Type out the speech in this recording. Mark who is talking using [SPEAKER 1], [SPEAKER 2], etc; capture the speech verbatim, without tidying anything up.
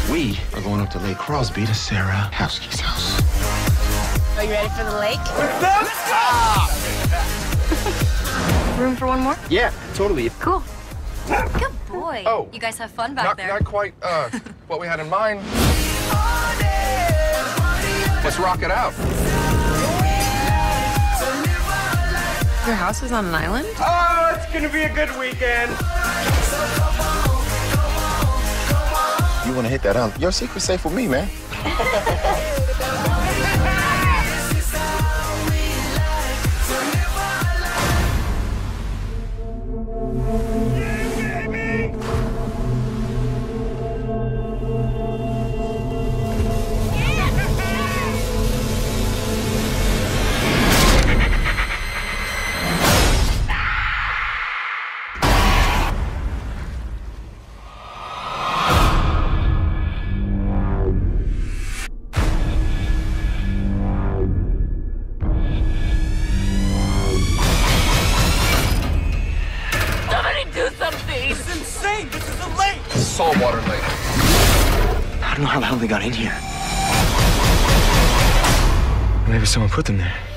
[SPEAKER 1] We are going up to Lake Crosby to Sarah Houseke's house.
[SPEAKER 2] Are you ready for the lake?
[SPEAKER 1] Let's go!
[SPEAKER 2] Room for one more?
[SPEAKER 1] Yeah, totally.
[SPEAKER 2] Cool. Good boy.
[SPEAKER 3] Oh.
[SPEAKER 2] You guys have fun back
[SPEAKER 3] Not,
[SPEAKER 2] there.
[SPEAKER 3] not quite uh, what we had in mind. Let's rock it out.
[SPEAKER 2] Your house is on an island?
[SPEAKER 4] Oh, it's gonna be a good weekend.
[SPEAKER 1] You want to hit that up? Your secret's safe with me, man.
[SPEAKER 2] Do something!
[SPEAKER 4] This is insane! This is a lake!
[SPEAKER 3] Saltwater lake.
[SPEAKER 1] I don't know how the hell they got in here. Maybe someone put them there.